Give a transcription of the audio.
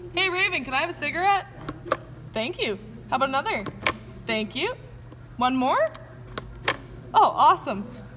Hey, Raven, can I have a cigarette? Thank you. How about another? Thank you. One more? Oh, awesome.